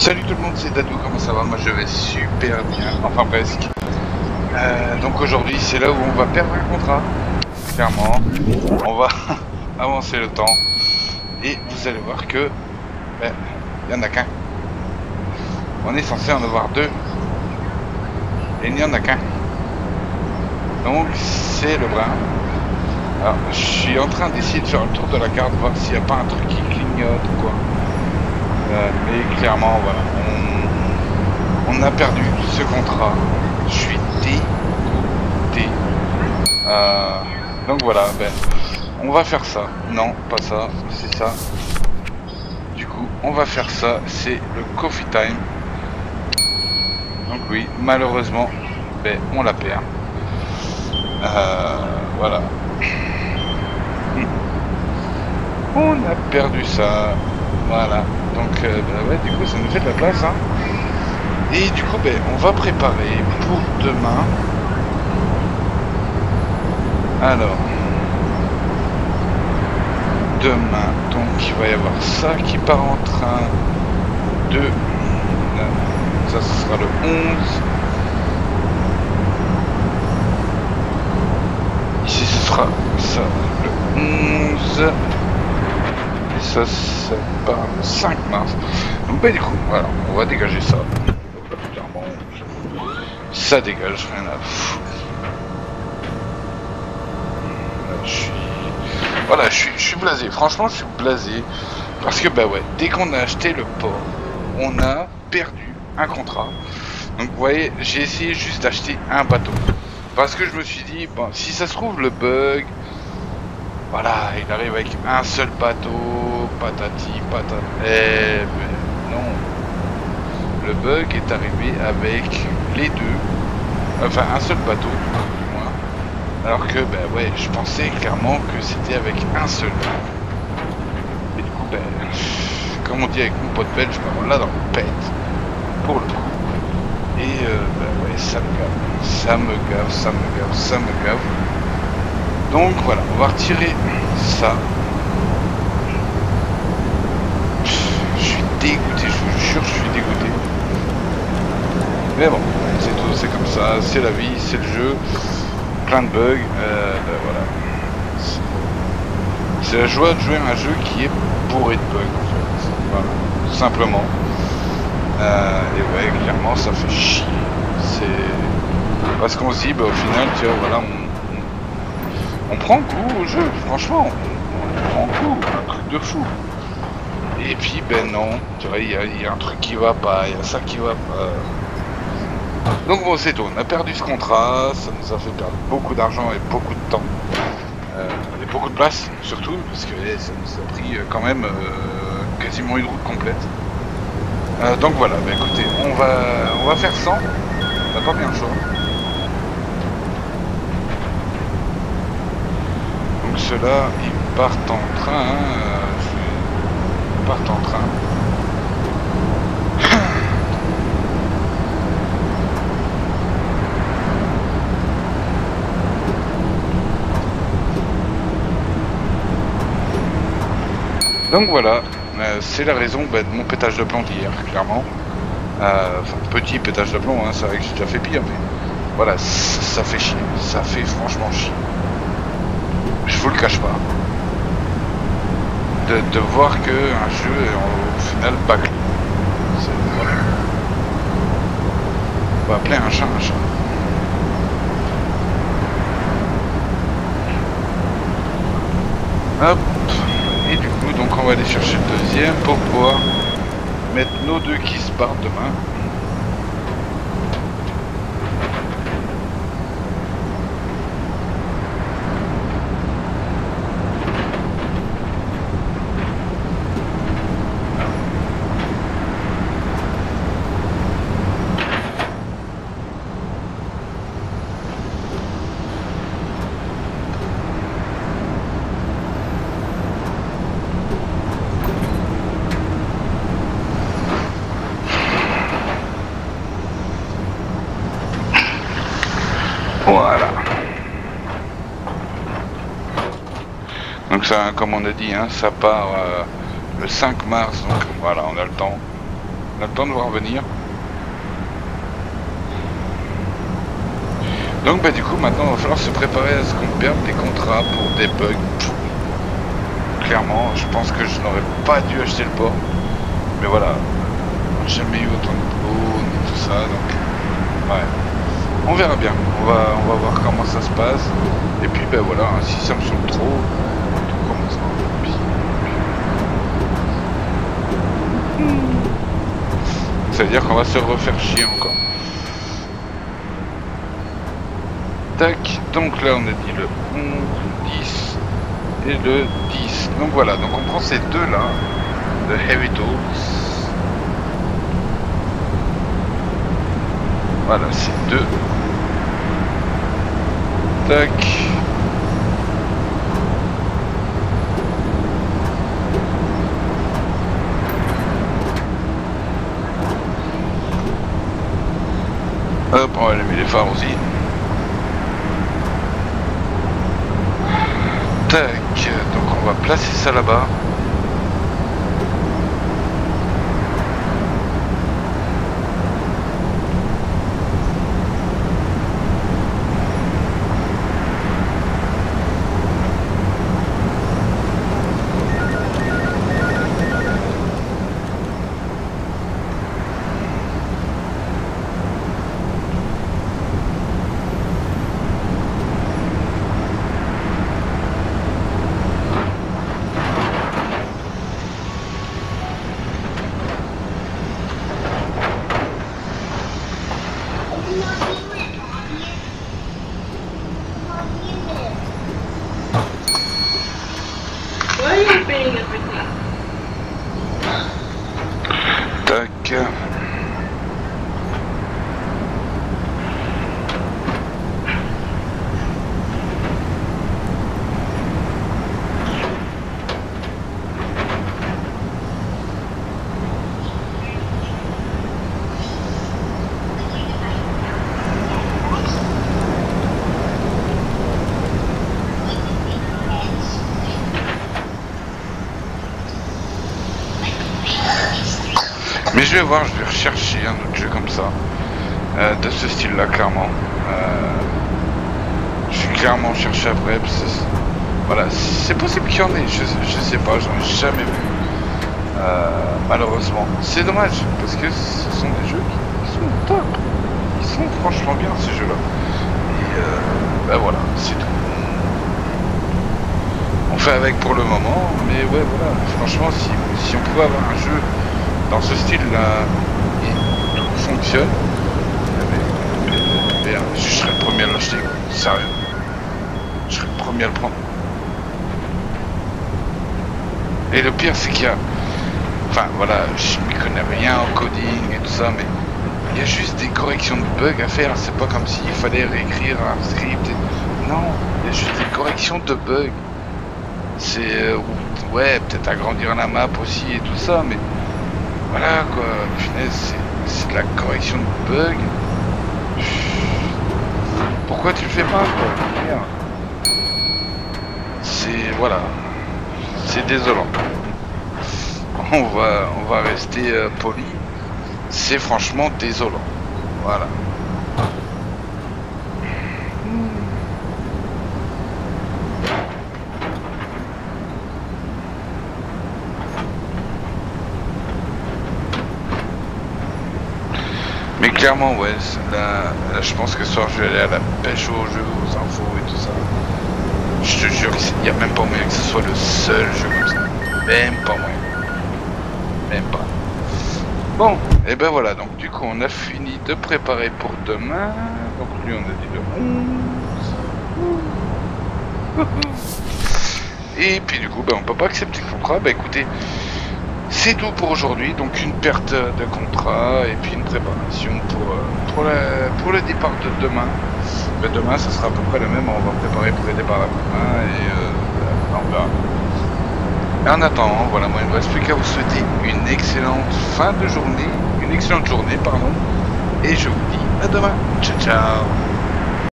Salut tout le monde, c'est Dadou, comment ça va? Moi je vais super bien, enfin presque. Donc aujourd'hui c'est là où on va perdre un contrat, clairement. On va avancer le temps et vous allez voir que il n'y en a qu'un. On est censé en avoir deux et il n'y en a qu'un. Donc c'est le brun. Alors je suis en train d'essayer de faire le tour de la carte, voir s'il n'y a pas un truc qui clignote ou quoi. Mais clairement voilà, on a perdu ce contrat. Je suis dégoûté. Donc voilà, on va faire ça. Non, pas ça, c'est ça. Du coup, on va faire ça. C'est le coffee time. Donc oui, malheureusement, on la perd. Voilà. On a perdu ça. Voilà. Donc ouais, du coup, ça nous fait de la place, hein. Et du coup, on va préparer pour demain. Alors, demain, donc il va y avoir ça qui part en train de... Ça, ce sera le 11. Ici, ce sera ça, le 11. Et ça part le 5 mars. Donc du coup, voilà, on va dégager ça. Clairement, ça dégage, rien à foutre. Voilà, je suis blasé, franchement je suis blasé, parce que ouais, dès qu'on a acheté le port, on a perdu un contrat. Donc vous voyez, j'ai essayé juste d'acheter un bateau, parce que je me suis dit, bon, si ça se trouve le bug, voilà, il arrive avec un seul bateau, patati patata, non, le bug est arrivé avec les deux, enfin un seul bateau. Alors que, ouais, je pensais clairement que c'était avec un seul. Et du coup, comme on dit avec mon pote belge, on l'a dans le pète. Pour le coup. Et, ouais, ça me gave. Ça me gave, ça me gave, ça me gave. Donc, voilà, on va retirer ça. Je suis dégoûté, je vous jure, je suis dégoûté. Mais bon, c'est tout, c'est comme ça, c'est la vie, c'est le jeu. Plein de bugs, voilà. C'est la joie de jouer à un jeu qui est bourré de bugs en fait. Voilà, tout simplement. Et ouais, clairement ça fait chier. C'est parce qu'on se dit, au final, tu vois, voilà, on prend goût au jeu, franchement, on prend goût, un truc de fou. Et puis, non, tu vois, il y a un truc qui va pas, il y a ça qui va pas. Donc bon, c'est tout, on a perdu ce contrat, ça nous a fait perdre beaucoup d'argent et beaucoup de temps. Et beaucoup de place, surtout, parce que ça nous a pris quand même quasiment une route complète. Donc voilà, écoutez, on va faire 100, on n'a pas bien le choix. Donc ceux-là, ils partent en train, ils partent en train. Donc voilà, c'est la raison de mon pétage de plomb d'hier, clairement. Enfin, petit pétage de plomb, hein, c'est vrai que j'ai déjà fait pire, mais voilà, ça fait chier, ça fait franchement chier. Je vous le cache pas. De voir que un jeu est au final bâclé. Voilà. On va appeler un chat un chat. Hop. Et du coup, donc on va aller chercher le deuxième pour pouvoir mettre nos deux qui se partent demain. Voilà. Donc ça, comme on a dit, hein, ça part le 5 mars, donc voilà, on a le temps. On a le temps de voir venir. Donc bah du coup maintenant il va falloir se préparer à ce qu'on perde des contrats pour des bugs. Clairement, je pense que je n'aurais pas dû acheter le port. Mais voilà, jamais eu autant de boulot ni tout ça, donc ouais. On verra bien, on va voir comment ça se passe. Et puis ben voilà, si ça me saoule trop, tout commencera. Ça veut dire qu'on va se refaire chier encore. Tac, donc là on a dit le 11, le 10 et le 10. Donc voilà, donc on prend ces deux là, le Heavy Tools. Voilà, ces deux. Tac. Hop, on va allumer les phares aussi. Tac, donc on va placer ça là-bas. Tac. Mais je vais voir, je vais rechercher un autre jeu comme ça, de ce style-là, clairement. Je suis clairement cherché après, parce que, voilà, c'est possible qu'il y en ait, je sais pas, j'en ai jamais vu, malheureusement. C'est dommage, parce que ce sont des jeux qui sont top, ils sont franchement bien ces jeux-là. Et ben voilà, c'est tout. On fait avec pour le moment, mais ouais, voilà, franchement, si on pouvait avoir un jeu dans ce style-là, et tout fonctionne, je serais le premier à l'acheter, sérieux. Je serais le premier à le prendre. Et le pire, c'est qu'il y a... Enfin, voilà, je m'y connais rien en coding et tout ça, mais il y a juste des corrections de bugs à faire. C'est pas comme s'il fallait réécrire un script. Non, il y a juste des corrections de bugs. C'est... ouais, peut-être agrandir la map aussi et tout ça, mais... Voilà quoi, punaise, c'est de la correction de bugs. Pourquoi tu le fais pas quoi? Merde. C'est... voilà. C'est désolant. On va rester poli. C'est franchement désolant. Voilà. Mais clairement, ouais, là, je pense que ce soir je vais aller à la pêche aux jeux, aux infos et tout ça. Je te jure qu'il n'y a même pas moyen que ce soit le seul jeu comme ça. Même pas moyen. Même pas. Bon, et ben voilà, donc du coup on a fini de préparer pour demain. Donc lui on a dit le 11. Et puis du coup, ben, on peut pas accepter le contrat. Ben écoutez, c'est tout pour aujourd'hui, donc une perte de contrat et puis une préparation pour le départ de demain. Ben demain, ça sera à peu près le même, on va préparer pour le départ après-demain et on verra. Et en attendant, voilà, moi il ne me reste plus qu'à vous souhaiter une excellente fin de journée, une excellente journée, pardon, et je vous dis à demain. Ciao, ciao.